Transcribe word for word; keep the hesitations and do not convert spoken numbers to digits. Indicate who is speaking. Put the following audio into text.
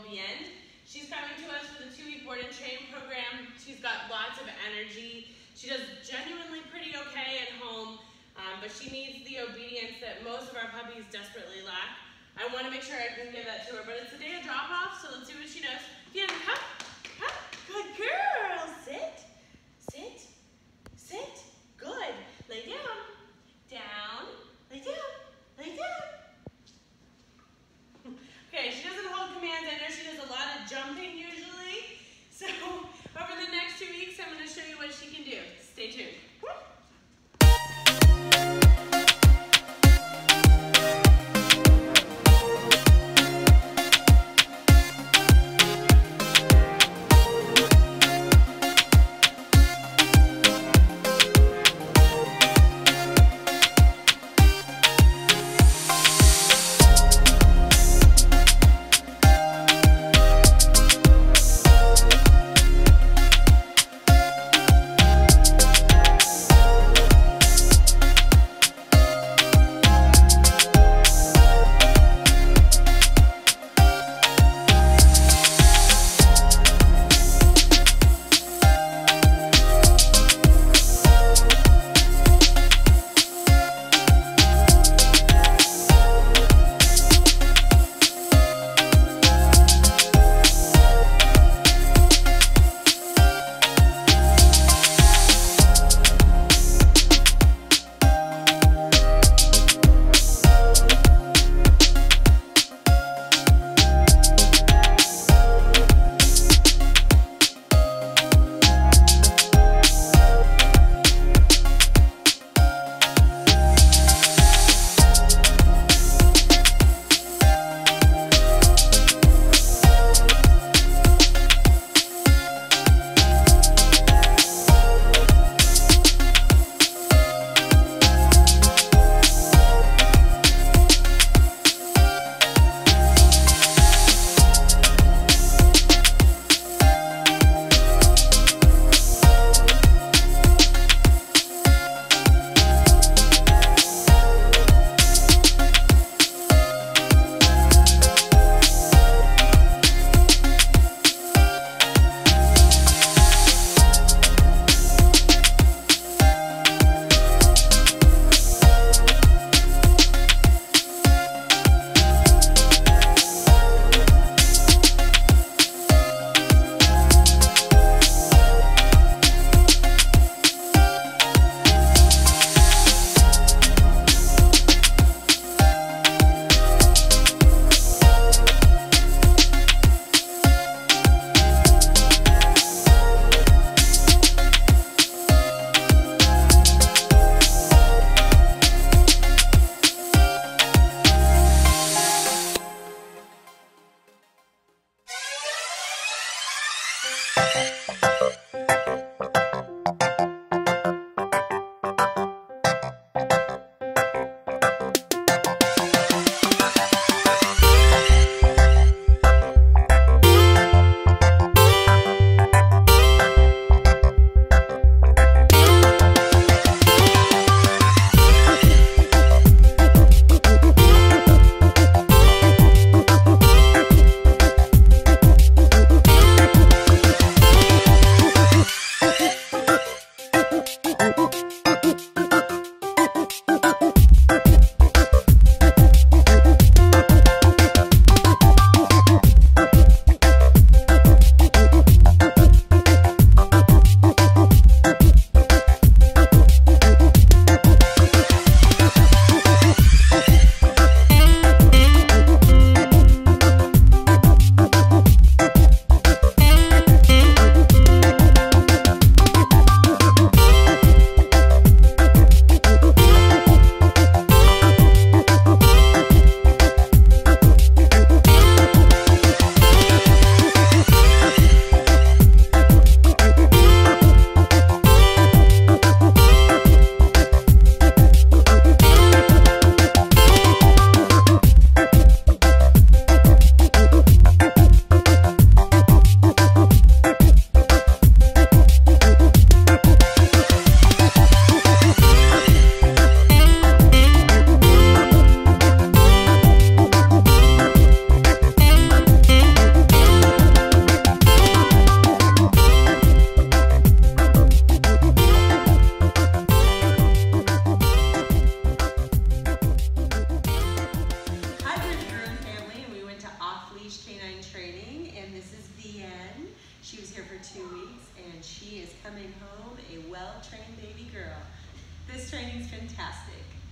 Speaker 1: Bien. She's coming to us for the two-week board and train program. She's got lots of energy. She does genuinely pretty okay at home, um, but she needs the obedience that most of our puppies desperately lack. I want to make sure I can give that to her, but it's the day of drop-off, so let's see what she knows. Bien, come, come, good girl. Sit, sit, sit. Good. Lay down, down, lay down, lay down. Okay, she doesn't hold commands. I know she does a lot of jumping usually. So over the next two weeks, I'm going to show you what she can do. Stay tuned.
Speaker 2: this training's fantastic.